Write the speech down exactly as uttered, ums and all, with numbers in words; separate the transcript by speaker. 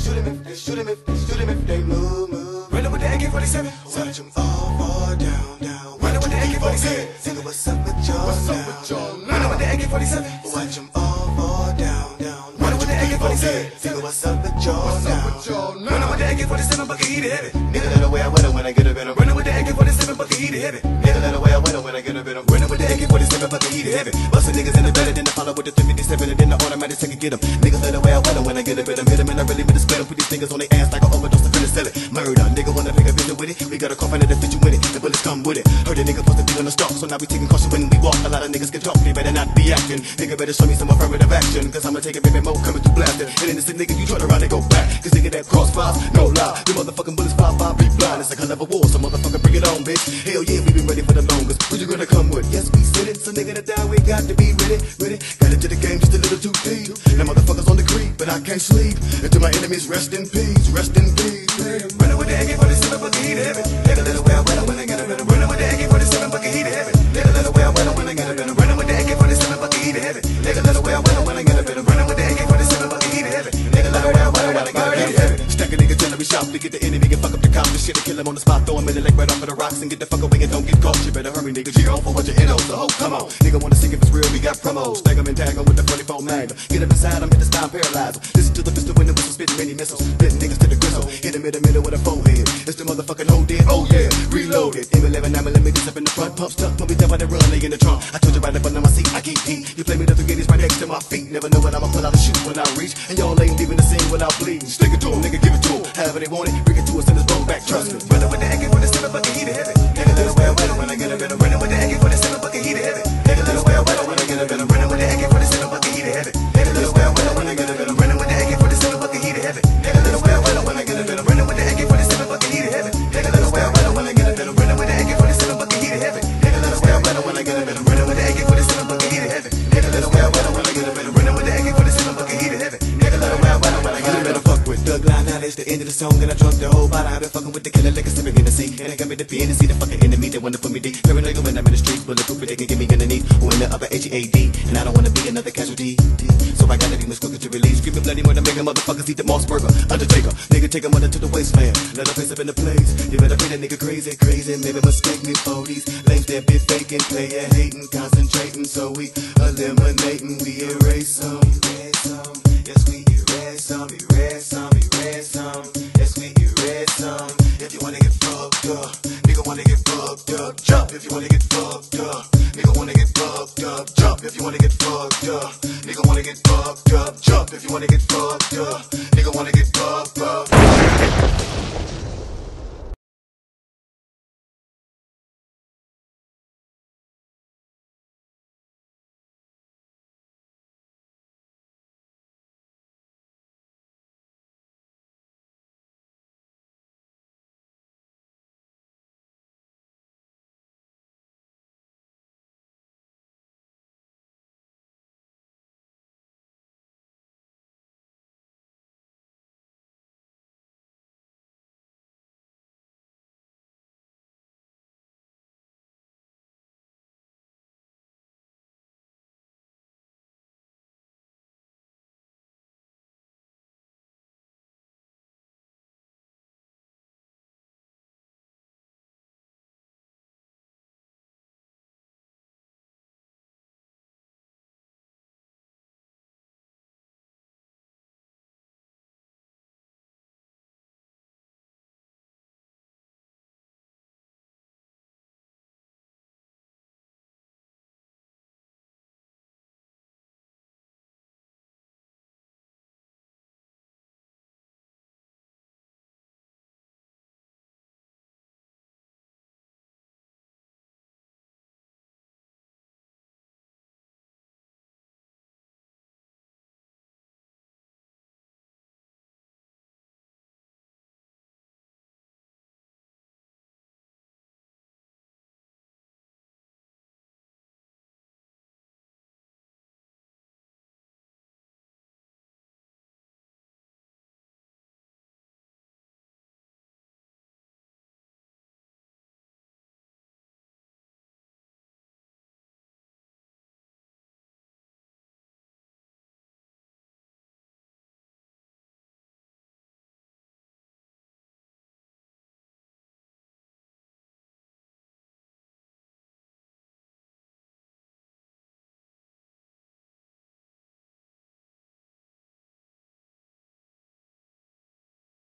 Speaker 1: shoot him if they shoot him if they shoot him if they move, move. Running with the A K forty-seven, watch them all fall down, down. Running with the A K forty-seven, nigga, what's up with y'all now? Running with the A K forty-seven, watch them all fall down, down. Running with the A K forty-seven, nigga, what's up with y'all now? Running with the A K forty-seven, bucket heat it heavy. Nigga, let away I wet him when I get up in him. Running with the A K forty-seven, bucket heat it heavy. Nigga, let away I wet him when I get up in him. Running with the A K forty-seven, bucket heat it heavy. Bustin' niggas in the belly, then I follow with the three fifty-seven, and then the automatic take and get him. Niggas let away I wet him when I get up in him. Hit him and I really mean to split him. Put these niggas on their ass like an overdose to finish sell it. Murder, nigga wanna pick a vision with it. We got a coffin that fit you with it. The bullets come with it. Heard a nigga supposed to be on the stalk, so now we taking caution when we walk. A lot of niggas can talk, they better not be acting. Nigga better show me some affirmative action, cause I'ma take a baby mo coming through blasting. And innocent nigga, you turn around and go back, cause nigga that crossfires, no lie. The motherfucking bullets fly by, be blind. It's a hell of a war, so motherfucker bring it on, bitch. Hell yeah, we been ready for the longest. Who you gonna come with? Yes, we said it. So nigga to die, we got to be ready, ready. Got into the game just a little too deep. Now motherfuckers on the creep, but I can't sleep until my enemies rest in peace, rest in peace. Running with the A K forty-seven, bucket heat heavy. Nigga, little way I wet when I get a better. Running with the A K forty-seven, bucket heat heavy. Nigga, little way I wet when I get a better. Running with the A K forty-seven, bucket heat heavy. Nigga, little way I wet when I get a better. Running with the A K forty-seven, bucket heat heavy. Nigga, little way I wet when I get a better. Stack a nigga till we shop, we get the enemy and fuck up the cops. This shit to kill him on the spot, throw him in the leg right off of the rocks and get the fuck away and don't get caught. You better hurry, nigga. G on for what you in on. So ho, come on, nigga wanna see if it's real. We got promos. Stag him and tag him with the forty-four mag. Get up inside him, hit the spine paralyzer. Listen to the pistol when the whistle spitting many missiles. Spitting niggas to the gristle. Hit him in the middle with a forehead. It's the motherfucking whole dead. Oh yeah, reloaded. M eleven, I'm let me this up in the front. Pump stuck, when we down by the run, lay in the trunk. I told you right up under my seat, I keep heat. You play me the three eighties right next to my feet. Never know when I'ma pull out and shoot when I reach. And y'all ain't leaving the scene without bleeding. Stick it to him, nigga, give it to him. However they want it, bring it to us in his bone back. Trust me. Running with the A K forty-seven, bucket heat heavy. Nigga, little way I wet when I get a better. Running with the A K forty-seven, bucket heat heavy. Nigga, little way I wet when I get a better. Running with the A K forty-seven, bucket heat heavy. Nigga, little way I wet when I get a better. Running with the A K forty-seven, bucket heat heavy. Nigga, little way I wet when I get a better. Running with the A K forty-seven, bucket heat heavy. Nigga, little way I wet when I get a better. Running with the A K forty-seven, bucket heat heavy. Nigga, little way I wet when I get a better. Running with the A K forty-seven, bucket heat heavy. Nigga, little way I wet when I get a better. Running with the A K forty-seven, bucket heat heavy. Nigga, little way I wet when I get a better. Fuck with Doug Line, now that's the end of the song. Then I drunk the whole bottle. I've been fucking with the killer liquor, sipping in the sea. And it got me to be in the sea, the fucking enemy that wanna put me deep. Paranoid when I'm in the streets, bulletproof, they can get me underneath. Or in the upper H E A D. And I don't wanna be another casualty. So I gotta be much quicker to release. Screaming bloody murder, making motherfuckers eat the Moss Burger. Undertaker, nigga, take him under to the wasteland. Let her face up in the place. You better pay that nigga crazy, crazy. Maybe mistake me for these lames that be faking, player hating, concentrating. So we eliminating, we erase some. Yes, we erase some, erase some, erase some. Yes, we erase some. If you wanna get fucked up, nigga wanna get fucked up. Jump if you wanna get fucked up. Nigga wanna get fucked up. Jump if you wanna get fucked up. Nigga wanna get fucked up. Jump if you wanna get fucked up. Nigga wanna get fucked up.